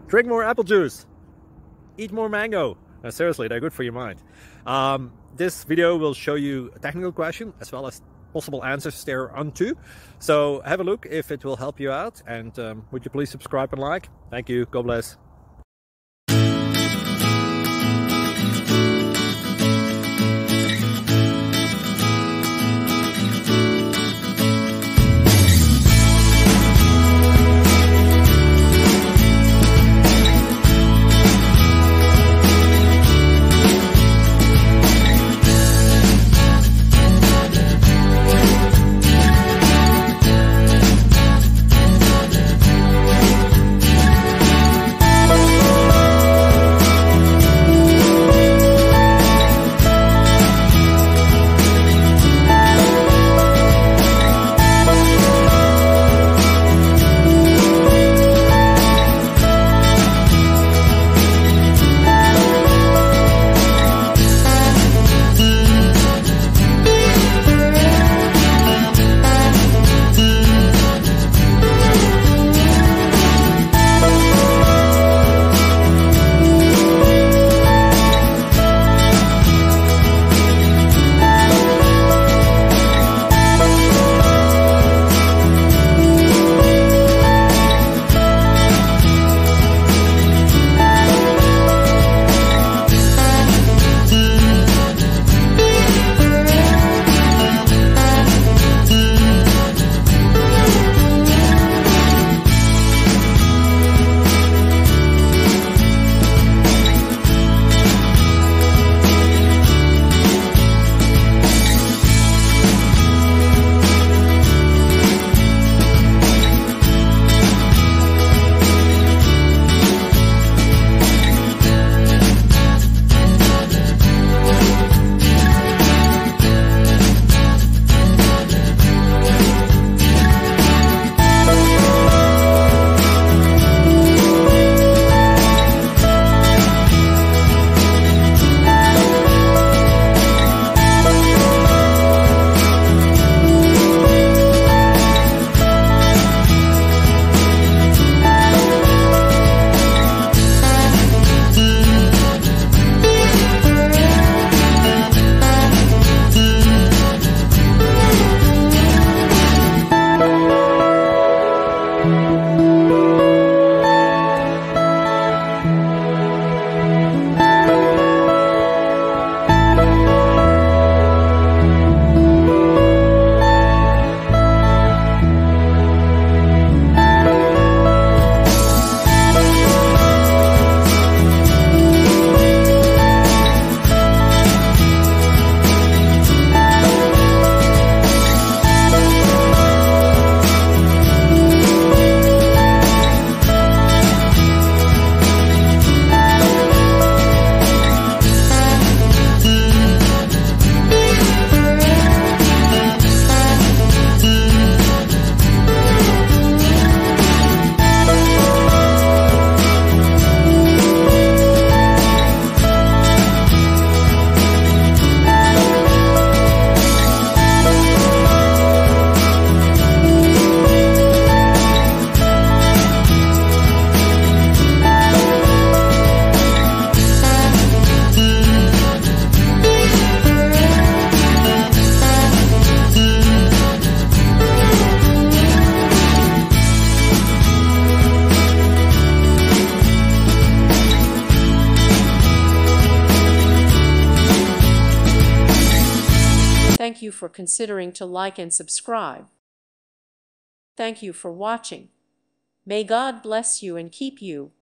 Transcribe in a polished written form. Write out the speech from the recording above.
Drink more apple juice. Eat more mango. Seriously, they're good for your mind. This video will show you a technical question as well as possible answers thereunto. So have a look if it will help you out, and would you please subscribe and like? Thank you. God bless. Thank you for considering to like and subscribe. Thank you for watching. May God bless you and keep you.